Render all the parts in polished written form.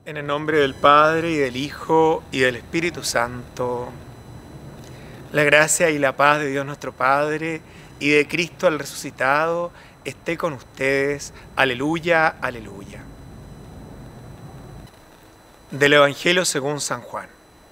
En el nombre del Padre, y del Hijo, y del Espíritu Santo. La gracia y la paz de Dios nuestro Padre, y de Cristo el resucitado, esté con ustedes. Aleluya, aleluya. Del Evangelio según San Juan.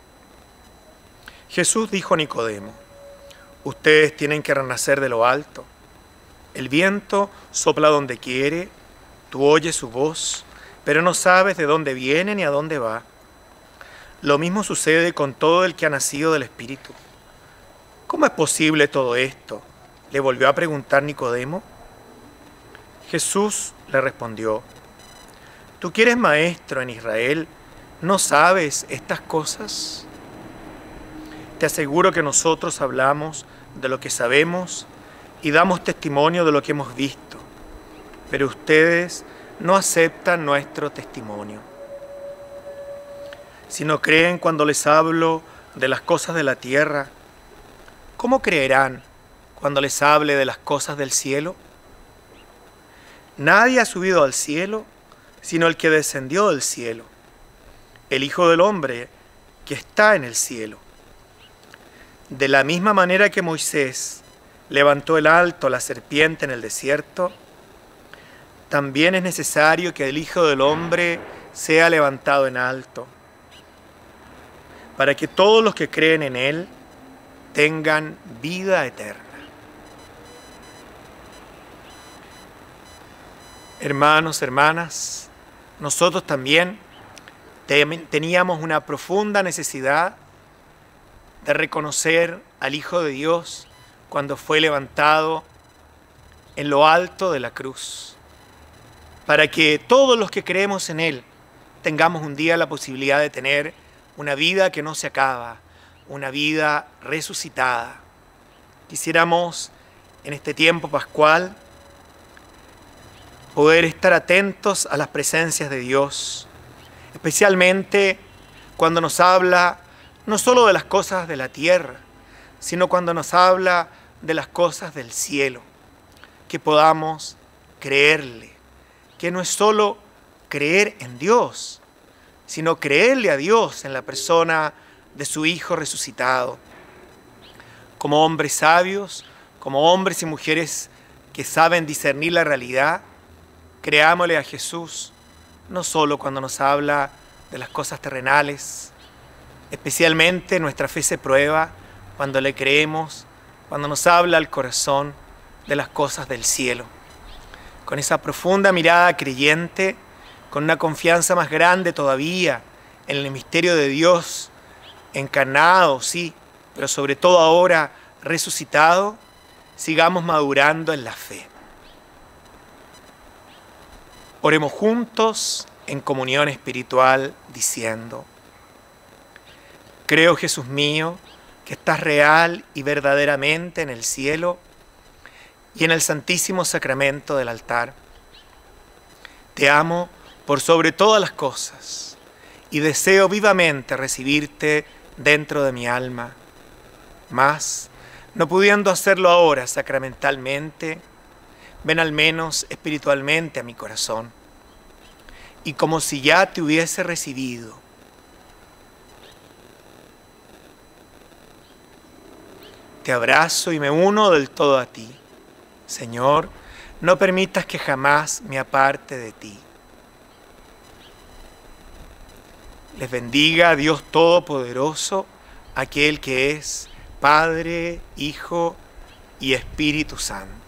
Jesús dijo a Nicodemo: ustedes tienen que renacer de lo alto. El viento sopla donde quiere, tú oyes su voz, pero no sabes de dónde viene ni a dónde va. Lo mismo sucede con todo el que ha nacido del Espíritu. ¿Cómo es posible todo esto?, le volvió a preguntar Nicodemo. Jesús le respondió: ¿tú que eres maestro en Israel, no sabes estas cosas? Te aseguro que nosotros hablamos de lo que sabemos y damos testimonio de lo que hemos visto, pero ustedes no aceptan nuestro testimonio. Si no creen cuando les hablo de las cosas de la tierra, ¿cómo creerán cuando les hable de las cosas del cielo? Nadie ha subido al cielo sino el que descendió del cielo, el Hijo del Hombre que está en el cielo. De la misma manera que Moisés levantó el alto la serpiente en el desierto, también es necesario que el Hijo del Hombre sea levantado en alto, para que todos los que creen en Él tengan vida eterna. Hermanos, hermanas, nosotros también teníamos una profunda necesidad de reconocer al Hijo de Dios cuando fue levantado en lo alto de la cruz, para que todos los que creemos en Él tengamos un día la posibilidad de tener una vida que no se acaba, una vida resucitada. Quisiéramos en este tiempo pascual poder estar atentos a las presencias de Dios, especialmente cuando nos habla no solo de las cosas de la tierra, sino cuando nos habla de las cosas del cielo, que podamos creerle, que no es solo creer en Dios, sino creerle a Dios en la persona de su Hijo resucitado. Como hombres sabios, como hombres y mujeres que saben discernir la realidad, creámosle a Jesús no solo cuando nos habla de las cosas terrenales. Especialmente nuestra fe se prueba cuando le creemos, cuando nos habla al corazón de las cosas del cielo. Con esa profunda mirada creyente, con una confianza más grande todavía en el misterio de Dios, encarnado, sí, pero sobre todo ahora resucitado, sigamos madurando en la fe. Oremos juntos en comunión espiritual diciendo: creo, Jesús mío, que estás real y verdaderamente en el cielo y en el santísimo sacramento del altar. Te amo por sobre todas las cosas y deseo vivamente recibirte dentro de mi alma. Mas, no pudiendo hacerlo ahora sacramentalmente, ven al menos espiritualmente a mi corazón, y como si ya te hubiese recibido, te abrazo y me uno del todo a ti. Señor, no permitas que jamás me aparte de ti. Les bendiga Dios Todopoderoso, aquel que es Padre, Hijo y Espíritu Santo.